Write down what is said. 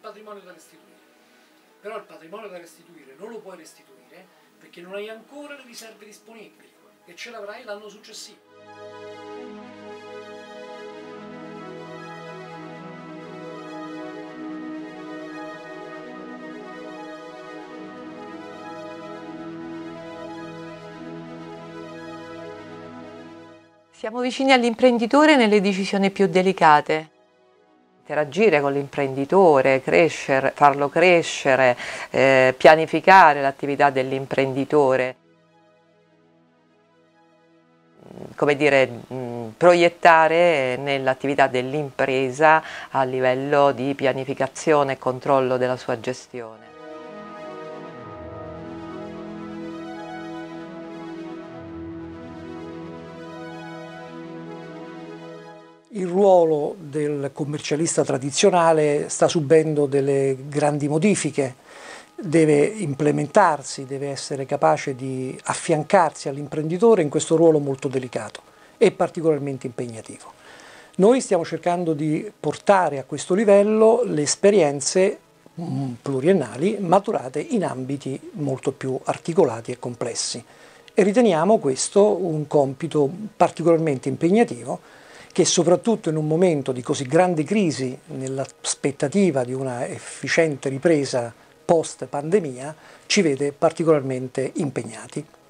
patrimonio da restituire. Però il patrimonio da restituire non lo puoi restituire perché non hai ancora le riserve disponibili e ce l'avrai l'anno successivo. Siamo vicini all'imprenditore nelle decisioni più delicate. Interagire con l'imprenditore, farlo crescere, pianificare l'attività dell'imprenditore, come dire, proiettare nell'attività dell'impresa a livello di pianificazione e controllo della sua gestione. Il ruolo del commercialista tradizionale sta subendo delle grandi modifiche, deve implementarsi, deve essere capace di affiancarsi all'imprenditore in questo ruolo molto delicato e particolarmente impegnativo. Noi stiamo cercando di portare a questo livello le esperienze pluriennali maturate in ambiti molto più articolati e complessi e riteniamo questo un compito particolarmente impegnativo che soprattutto in un momento di così grande crisi, nell'aspettativa di una efficiente ripresa post pandemia, ci vede particolarmente impegnati.